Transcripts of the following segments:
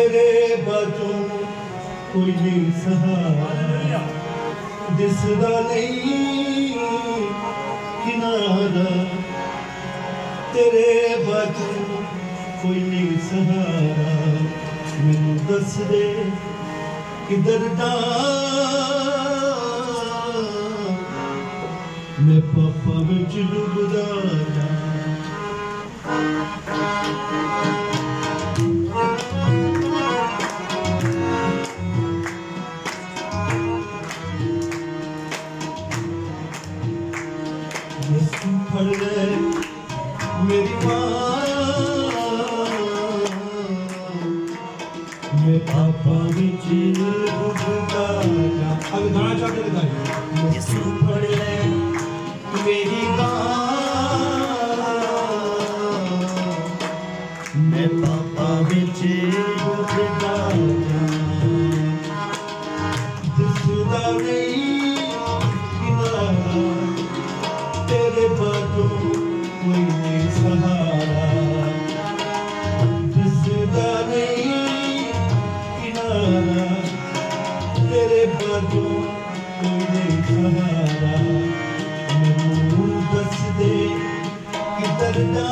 तेरे बातों कोई नहीं सहारा, दिसदा नहीं किनारा, तेरे बातों कोई नहीं सहारा, मैनू दस दे किधर जा, मैं पापा विच डुबदा जा। फड़ ले मेरी माँ, मैं पापा विच डुबदा जा। अब गाना चाहते बताइए। यसू फड़ ले मेरी माँ, मैं पापा विच डुबदा जा। दिसदा नहीं किनारा, तेरे बातों कोई नहीं सहारा, दिसदा नहीं किनारा, तेरे बातों कोई नहीं सहारा, मैनू दस दे किधर जा,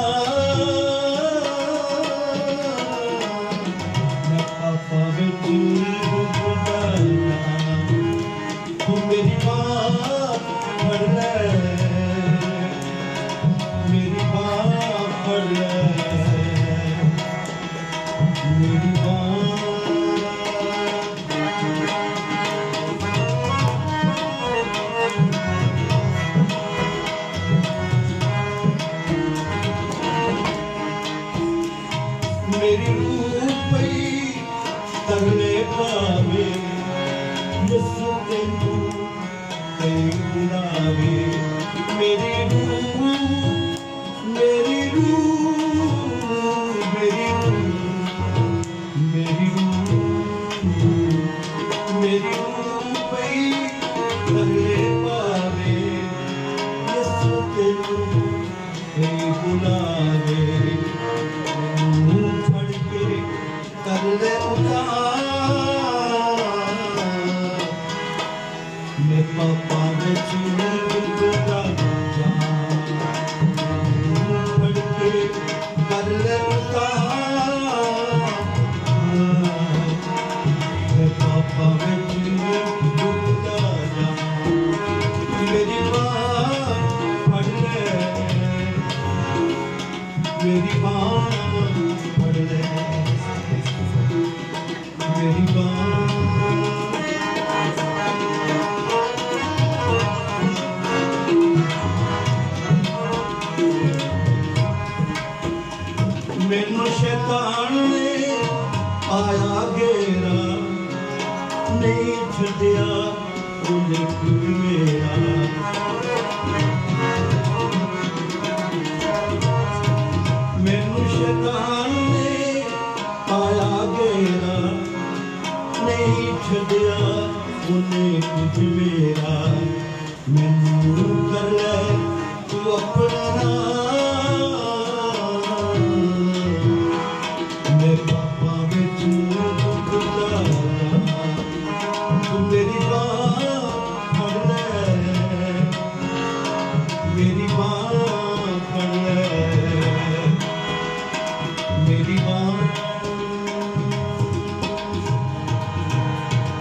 मैं पापा विच डुबदा जा। तू मेरी माँ फड़ ले, मेरी माँ फड़ ले, मेरी माँ। मेरी रूह पई तरले पावे, यसू तेनू कई बुलावे। मेरी रूह, मेरी रूह, मेरी रूह, मेरी रूह, मेरी रूह पई तरले पावे, यसू तेनू कई बुलावे। कर ले उतार, मैं पापा विच डुबदा जा। फड़ के कर ले उतार, मैं पापा विच डुबदा जा। मेरी माँ फड़ ले, मेरी माँ फड़ ले, मेरी माँ। मैनू शैतान ने आया घेरा, नहीं छड्डिया उन्हें खुद मेरा। मैनू शैतान ने आया घेरा, नहीं छड्डिया उन्हें कुछ मेरा। मैनू कर ले तू अपना, मैं पापा विच डुबदा जा। तू मेरी माँ फड़ ले, मेरी माँ फड़ ले, मेरी माँ।